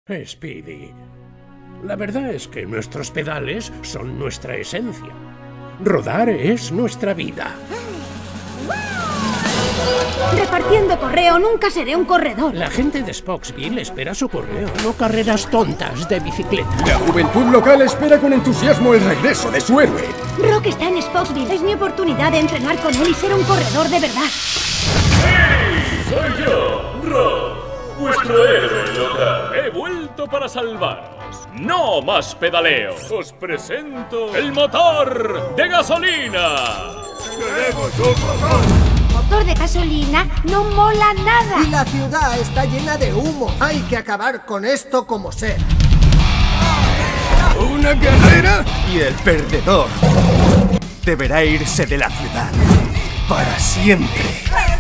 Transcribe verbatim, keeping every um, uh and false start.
Speedy, la verdad es que nuestros pedales son nuestra esencia. Rodar es nuestra vida. Repartiendo correo nunca seré un corredor. La gente de Spokesville espera su correo, no carreras tontas de bicicleta. La juventud local espera con entusiasmo el regreso de su héroe. Rock está en Spokesville. Es mi oportunidad de entrenar con él y ser un corredor de verdad. ¡Hey! ¡Soy yo, Rock! Vuestro héroe local. He vuelto para salvaros. ¡No más pedaleo! Os presento el motor de gasolina. ¡Queremos un motor! Motor de gasolina no mola nada. Y la ciudad está llena de humo. Hay que acabar con esto como sea. ¡Una carrera! Y el perdedor deberá irse de la ciudad para siempre.